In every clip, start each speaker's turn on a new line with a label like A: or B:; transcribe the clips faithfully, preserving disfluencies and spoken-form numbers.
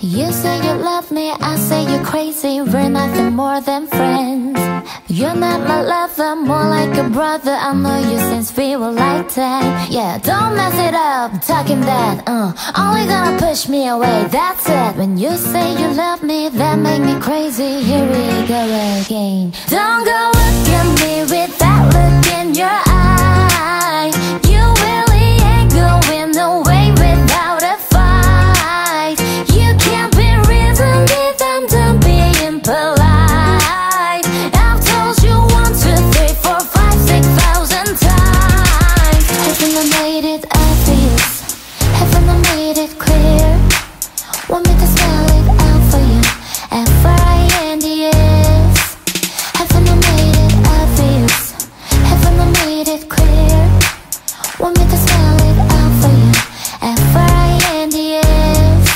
A: You say you love me, I say you're crazy. We're nothing more than friends. You're not my lover, more like a brother. I know you since we were like ten. Yeah, don't mess it up, talking that uh, only gonna push me away, that's it. When you say you love me, that make me crazy. Here we go again. Don't go look at me with that look in your eye. You really ain't going away without a fight. You can't be reasoned if I'm done being polite. I've told you one, two, three, four, five, six thousand times. Haven't I made it obvious? Haven't I made it clear? Want me to spell it out for you? F R I N D S. Haven't I made it obvious? Haven't I made it clear? Want me to spell it out for you? F R I N D S.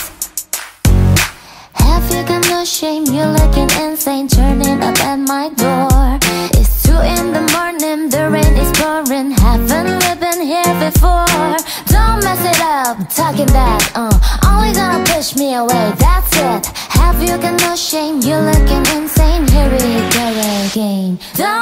A: Have you got no shame? You're looking insane, turning up at my door. It's two in the morning, the rain is pouring. Haven't we been here before? Don't mess it up, talking that uh, only gonna push me away, that's it. Have you got no shame? You're looking insane. Here we go again. Don't